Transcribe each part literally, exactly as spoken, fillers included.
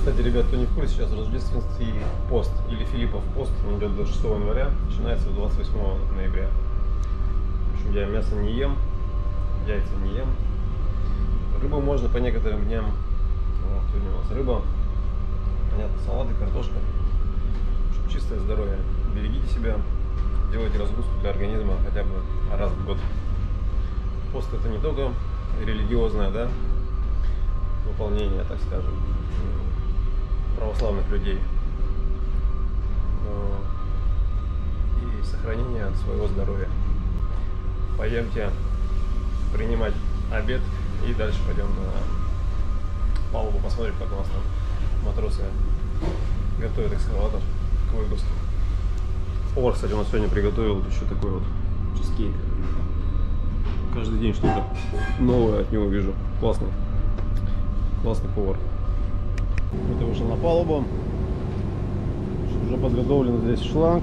Кстати, ребят, кто не в курсе, сейчас рождественский пост или Филиппов пост, он идет до шестого января, начинается с двадцать восьмого ноября. В общем, я мясо не ем, яйца не ем. Рыбу можно по некоторым дням. Вот, сегодня у нас рыба. Понятно, салаты, картошка. В общем, чистое здоровье. Берегите себя, делайте разгрузку для организма хотя бы раз в год. Пост это не только религиозное, да, выполнение, так скажем, православных людей, но и сохранение своего здоровья. Пойдемте принимать обед и дальше пойдем на палубу, посмотрим, как у нас там матросы готовят экскаватор к выгрузке. Повар, кстати, у нас сегодня приготовил еще такой вот чизкейк. Каждый день что-то новое от него вижу. Классный. Классный повар. Вот я вышел на палубу. Уже подготовлен здесь шланг.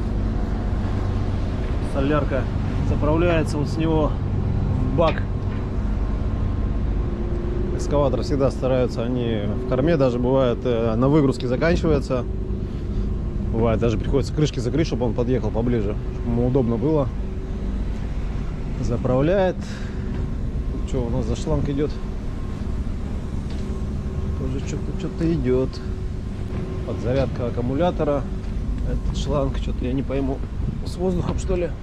Солярка заправляется вот с него в бак. Экскаватор всегда стараются, они в корме, даже бывает на выгрузке заканчивается. Бывает, даже приходится крышки закрыть, чтобы он подъехал поближе, чтобы ему удобно было. Заправляет. Что у нас за шланг идет? Тоже что-то что-то идет. Подзарядка аккумулятора. Этот шланг, что-то я не пойму. С воздухом, что ли?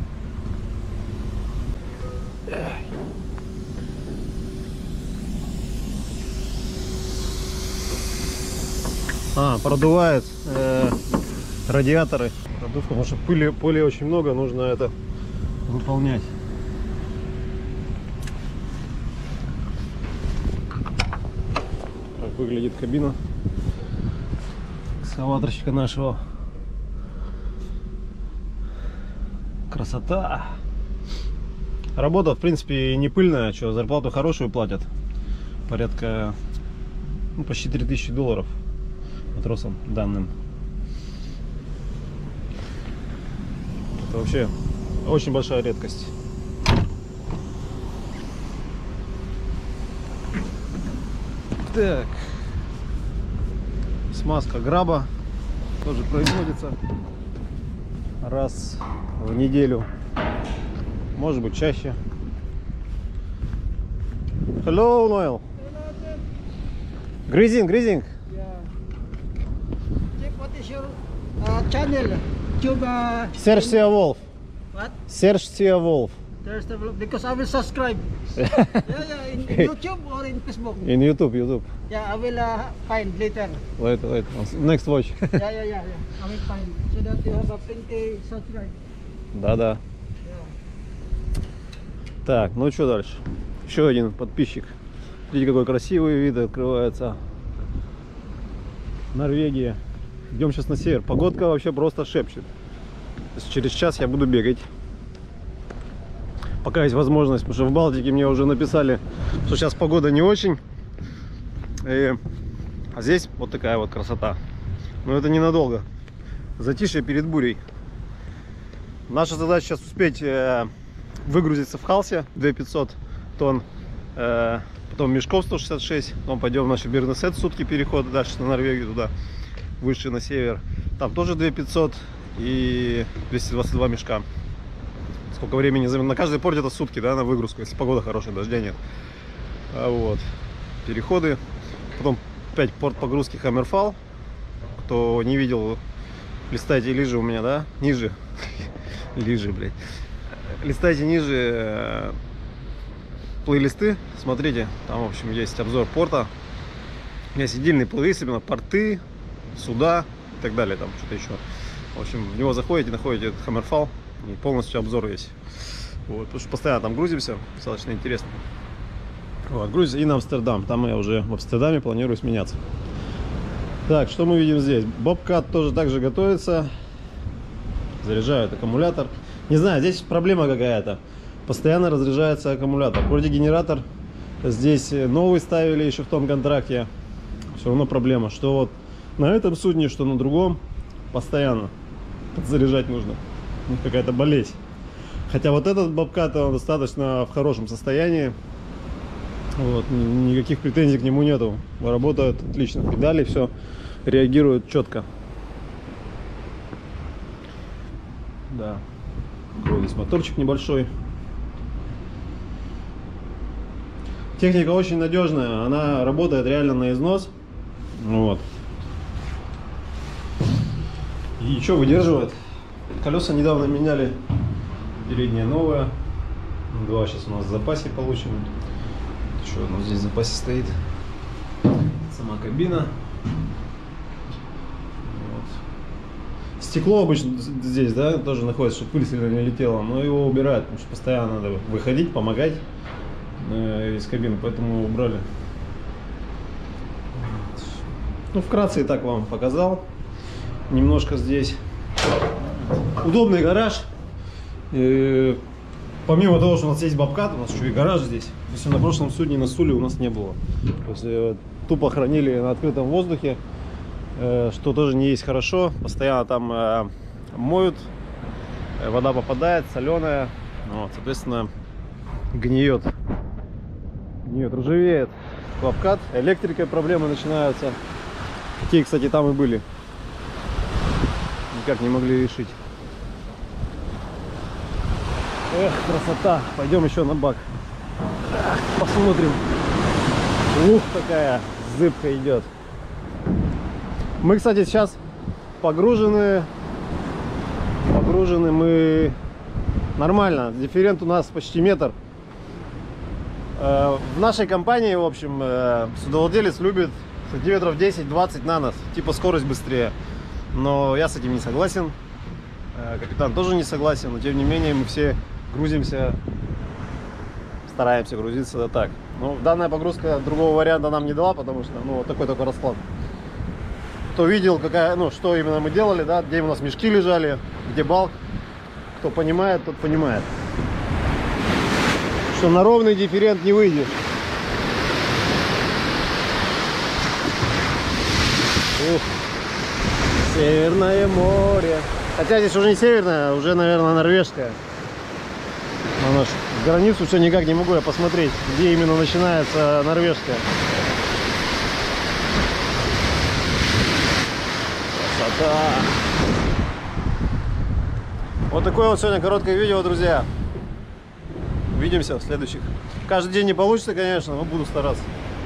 А, продувает э, радиаторы. Продувка, потому что пыли, пыли очень много, нужно это выполнять. Как выглядит кабина экскаваторщика нашего. Красота. Работа, в принципе, не пыльная, что зарплату хорошую платят. Порядка, ну, почти три тысячи долларов матросам данным. Это вообще очень большая редкость. Так, смазка граба тоже производится раз в неделю, может быть чаще. Hello, Noel. Greasing, greasing. What is your uh, channel? YouTube. Uh, Serge Seawolf. What? Serge Seawolf. There's the because I will subscribe. yeah, yeah, in, in YouTube or in Facebook. In YouTube, YouTube. Yeah, I will uh, find later. Wait, wait. Next watch. yeah, yeah, yeah, yeah. I will find so that you have a plenty subscribe. Да-да. Yeah. Так, ну что дальше? Еще один подписчик. Видите, какой красивый вид открывается. Норвегия. Идем сейчас на север. Погодка вообще просто шепчет. Через час я буду бегать. Пока есть возможность, потому что в Балтике мне уже написали, что сейчас погода не очень. И... А здесь вот такая вот красота. Но это ненадолго. Затишье перед бурей. Наша задача сейчас успеть э, выгрузиться в Халсе две тысячи пятьсот тонн. Э, потом мешков сто шестьдесят шесть. Потом пойдем в наш Бернесет, сутки перехода дальше на Норвегию туда. Выше на север. Там тоже две тысячи пятьсот и двести двадцать два мешка. Сколько времени займет? На каждый порт это сутки, да, на выгрузку, если погода хорошая, дождя нет. А вот. Переходы. Потом опять порт погрузки Хаммерфал. Кто не видел, листайте ниже у меня, да? Ниже. Ниже, блядь. Листайте ниже плейлисты. Смотрите, там, в общем, есть обзор порта. У меня есть отдельный плейлист, именно порты, суда и так далее, там что-то еще. В общем, в него заходите, находите этот Хаммерфал, и полностью обзор есть. Вот, потому что постоянно там грузимся, достаточно интересно. Вот, грузимся и на Амстердам. Там я уже в Амстердаме планирую сменяться. Так, что мы видим здесь? Бобкат тоже так же готовится. Заряжают аккумулятор. Не знаю, здесь проблема какая-то. Постоянно разряжается аккумулятор. Вроде генератор здесь новый ставили еще в том контракте. Все равно проблема, что вот на этом судне, что на другом, постоянно подзаряжать нужно. У них какая-то болезнь. Хотя вот этот бобкат, он достаточно в хорошем состоянии. Вот, ни- никаких претензий к нему нету. Работает отлично. Педали все реагируют четко. Да. Такой здесь моторчик небольшой. Техника очень надежная, она работает реально на износ. Вот. И что выдерживает? Колеса недавно меняли. Переднее новое. Два сейчас у нас в запасе получим. Еще одно здесь в запасе стоит. Сама кабина. Вот. Стекло обычно здесь, да, тоже находится, чтобы пыль сильно не летела, но его убирают, потому что постоянно надо выходить, помогать э, из кабины, поэтому убрали. Ну, вкратце и так вам показал. Немножко здесь удобный гараж. И помимо того, что у нас есть бобкат, у нас еще и гараж здесь. То есть на прошлом судне на Суле у нас не было. То есть э, тупо хранили на открытом воздухе, э, что тоже не есть хорошо. Постоянно там э, моют, э, вода попадает, соленая. Вот, соответственно, гниет. Гниет, ржавеет бобкат. Электрикой проблемы начинаются. Такие, кстати, там и были. Никак не могли решить. Эх, красота. Пойдем еще на бак. Ах, посмотрим. Ух, какая зыбка идет. Мы, кстати, сейчас погружены. Погружены мы нормально. Дифферент у нас почти метр. В нашей компании, в общем, судовладелец любит сантиметров десять-двадцать на нос. Типа скорость быстрее. Но я с этим не согласен. Капитан тоже не согласен. Но тем не менее мы все грузимся, стараемся грузиться так. Ну, данная погрузка другого варианта нам не дала, потому что, ну, вот такой только расклад. Кто видел, какая, ну, что именно мы делали, да, где у нас мешки лежали, где балк. Кто понимает, тот понимает. Что на ровный дифферент не выйдешь. Ух. Северное море. Хотя здесь уже не северное, а уже, наверное, норвежское. Оно ж границу все никак не могу я посмотреть, где именно начинается норвежская. Красота. Вот такое вот сегодня короткое видео, друзья. Увидимся в следующих. Каждый день не получится, конечно, но буду стараться.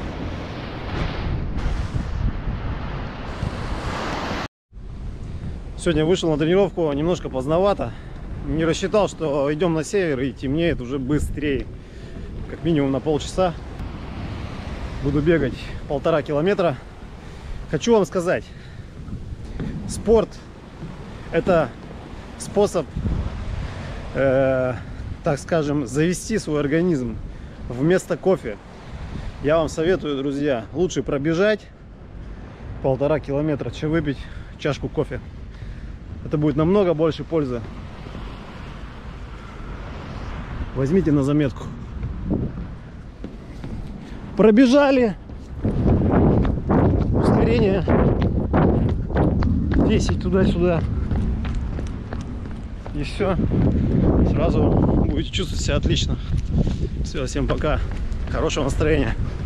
Сегодня вышел на тренировку немножко поздновато. Не рассчитал, что идем на север и темнеет уже быстрее. Как минимум на полчаса. Буду бегать полтора километра. Хочу вам сказать, спорт — это способ, э, так скажем, завести свой организм вместо кофе. Я вам советую, друзья, лучше пробежать полтора километра, чем выпить чашку кофе. Это будет намного больше пользы. Возьмите на заметку. Пробежали. Ускорение десять туда-сюда. И все. Сразу будете чувствовать себя отлично. Все, всем пока. Хорошего настроения.